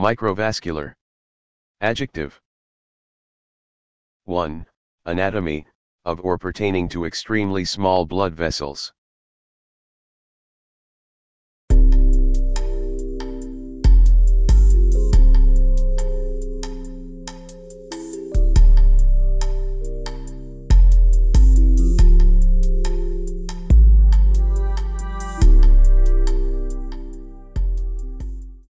Microvascular. Adjective. 1. Anatomy, of or pertaining to extremely small blood vessels.